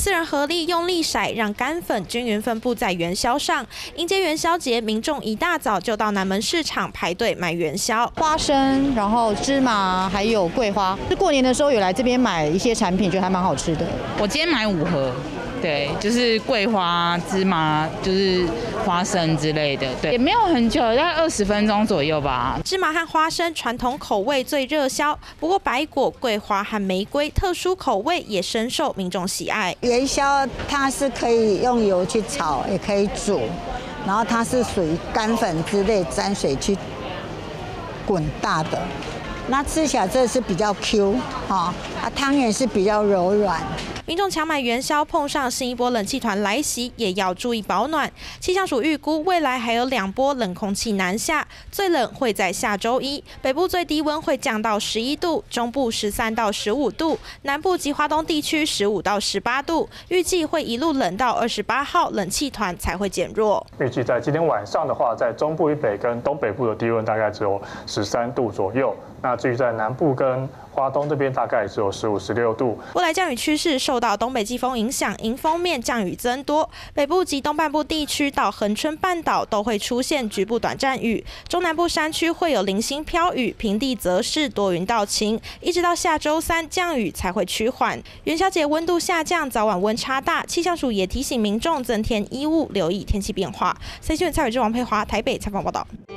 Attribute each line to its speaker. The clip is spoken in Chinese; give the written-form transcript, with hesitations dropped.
Speaker 1: 4人合力用力甩，让干粉均匀分布在元宵上。迎接元宵节，民众一大早就到南门市场排队买元宵。
Speaker 2: 花生，然后芝麻，还有桂花。是过年的时候有来这边买一些产品，觉得还蛮好吃的。
Speaker 3: 我今天买5盒。 对，就是桂花、芝麻，就是花生之类的。对，也没有很久，大概20分钟左右吧。
Speaker 1: 芝麻和花生传统口味最热销，不过白果、桂花和玫瑰特殊口味也深受民众喜爱。
Speaker 4: 元宵它是可以用油去炒，也可以煮，然后它是属于干粉之类沾水去滚大的。 那吃起来这是比较 Q 哈，汤圆是比较柔软。
Speaker 1: 民众抢买元宵，碰上新一波冷气团来袭，也要注意保暖。气象署预估未来还有2波冷空气南下，最冷会在下周一，北部最低温会降到11度，中部13到15度，南部及华东地区15到18度。预计会一路冷到28号，冷气团才会减弱。
Speaker 5: 预计在今天晚上的话，在中部以北跟东北部的低温大概只有13度左右。 那至于在南部跟花东这边，大概只有15、16度。
Speaker 1: 未来降雨趋势受到东北季风影响，迎风面降雨增多，北部及东半部地区到恒春半岛都会出现局部短暂雨，中南部山区会有零星飘雨，平地则是多云到晴，一直到下周3降雨才会趋缓。元宵节温度下降，早晚温差大，气象署也提醒民众增添衣物，留意天气变化。新闻蔡伟志、王佩华台北采访报道。